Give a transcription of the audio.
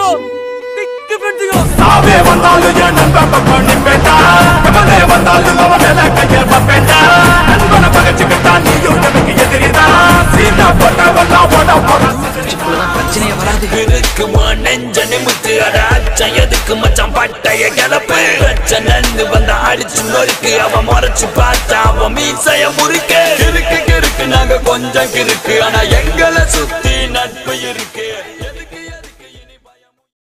சாவே வந்தாலும் என் நண்பன் பண்ணி பேட்டா எவனே வந்தாலும் அவன் கையை வைப்பேண்டா நண்பனை பகச்சுக்கிட்டா நீயும் எனக்கு எதிரிதான் சீனா போட்டவெல்லாம் ஓட பிரச்சனையே வராது இருக்குமா நெஞ்ச நிமித்து அடாச்சம் எதுக்கு மச்சான் பட்டைய கிளப்பு பிரச்சனை வந்தா அடிச்சு நொறுக்கு அவன் முறைச்சு பார்த்தா அவன் மீசைய முறுக்கு கிறுக்கு நாங்க கொஞ்சம் கிறுக்கு ஆனா எங்களை சுத்தி நட்டு